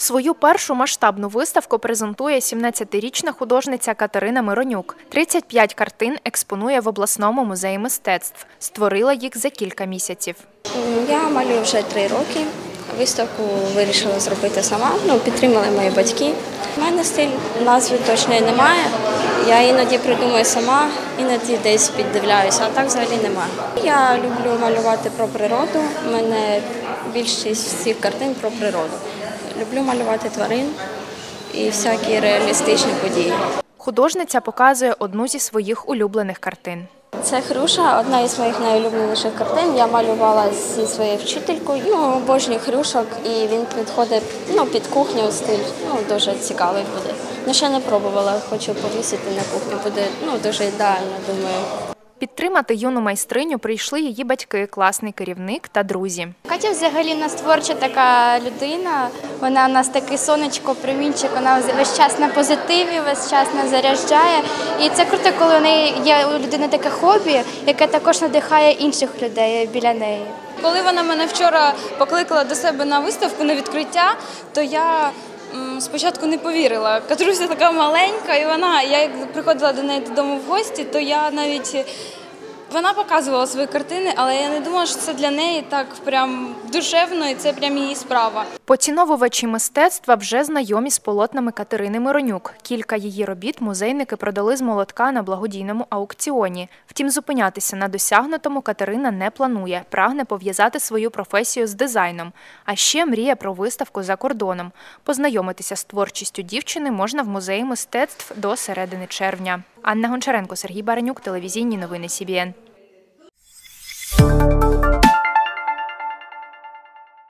Свою першу масштабну виставку презентує 17-річна художниця Катерина Миронюк. 35 картин експонує в обласному музеї мистецтв. Створила їх за кілька місяців. Я малюю вже 3 роки. Виставку вирішила зробити сама, підтримали мої батьки. У мене стиль, назви точної немає. Я іноді придумую сама, іноді десь піддивляюся, а так взагалі немає. Я люблю малювати про природу. У мене більшість всіх картин про природу. Люблю малювати тварин і всякі реалістичні події. Художниця показує одну зі своїх улюблених картин. Це Хрюша, одна із моїх найулюбленіших картин. Я малювала зі своєю вчителькою. Обожнюю хрюшок, і він підходить під кухню, стиль дуже цікавий буде. Ще не пробувала, хочу повісити на кухню, буде дуже ідеально, думаю. Підтримати юну майстриню прийшли її батьки, класний керівник та друзі. Катя взагалі у нас творча така людина, вона у нас такий сонечко, промінчик, вона весь час на позитиві, весь час нас заряджає. І це круто, коли у неї є у людини таке хобі, яке також надихає інших людей біля неї. Коли вона мене вчора покликала до себе на виставку, на відкриття, то я спочатку не повірила. Катруся така маленька, і я як приходила до неї додому в гості, то вона показувала свої картини, але я не думала, що це для неї так прям душевно і це прям її справа. Поціновувачі мистецтва вже знайомі з полотнами Катерини Миронюк. Кілька її робіт музейники продали з молотка на благодійному аукціоні. Втім, зупинятися на досягнутому Катерина не планує. Прагне пов'язати свою професію з дизайном. А ще мріє про виставку за кордоном. Познайомитися з творчістю дівчини можна в музеї мистецтв до середини червня. Анна Гончаренко, Сергій Баранюк, телевізійні новини СІБІН.